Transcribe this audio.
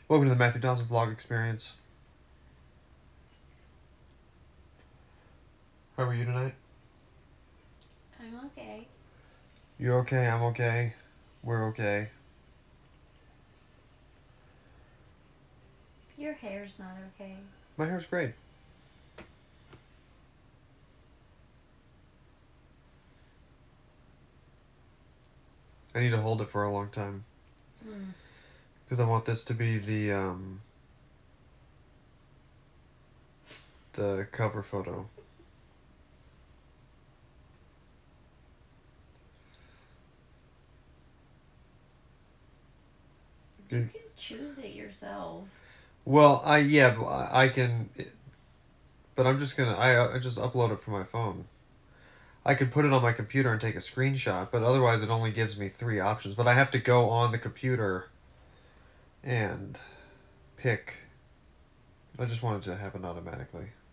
Welcome to the Matthew Townsend vlog experience. How are you tonight? I'm okay. You're okay, I'm okay, we're okay. Your hair's not okay. My hair's great. I need to hold it for a long time. Because I want this to be the cover photo. You can choose it yourself. Well, I can, but I'm just gonna, I just upload it from my phone. I could put it on my computer and take a screenshot, but otherwise it only gives me 3 options. But I have to go on the computer and pick. I just wanted to happen automatically.